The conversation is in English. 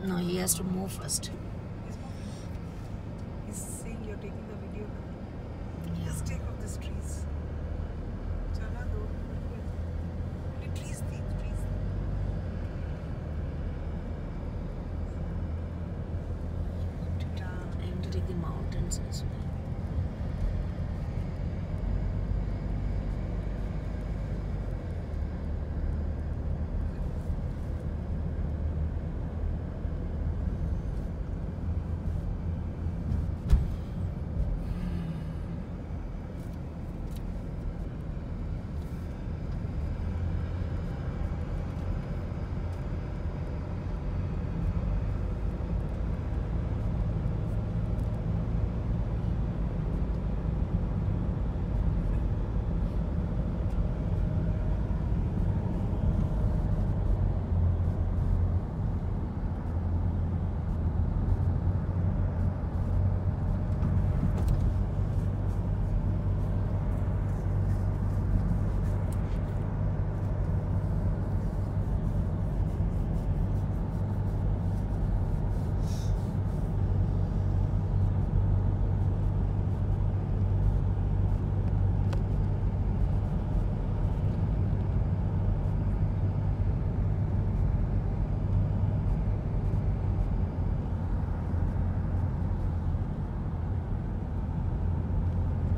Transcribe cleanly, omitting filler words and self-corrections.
No, he has to move first. He's moving. He's saying you're taking the video. Yeah. Just take off these trees. Chala do. Trees, trees. I want to take the mountains as well.